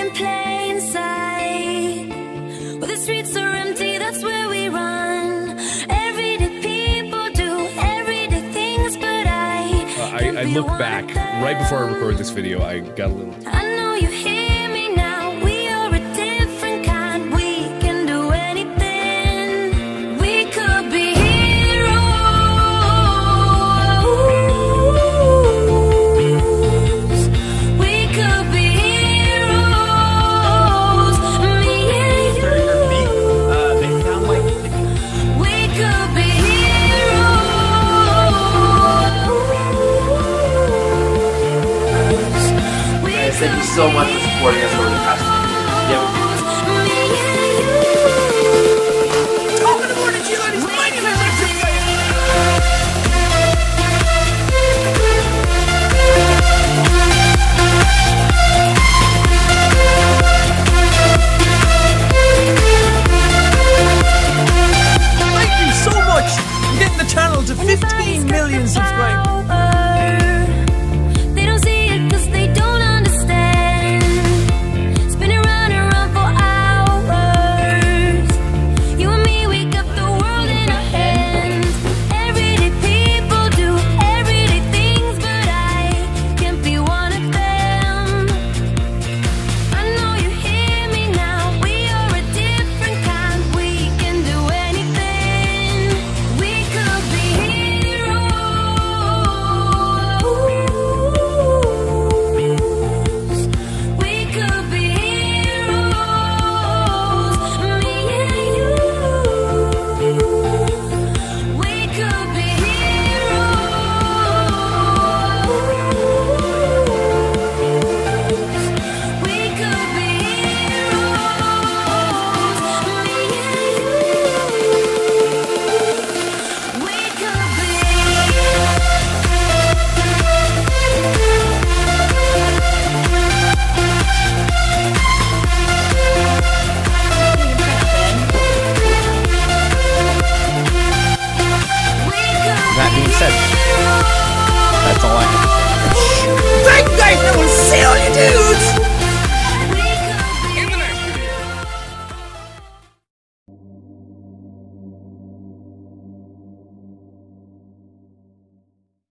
in plain sight. Where the streets are empty, that's where we run. Everyday people do everyday things, but I looked back right before I recorded this video. I got a little. I know you hear me now. We are a different kind. We can do anything. We could be heroes. We could be heroes. Me and you. They sound like. We could be heroes. Thank you so much for supporting us over the past 2 years. Yeah,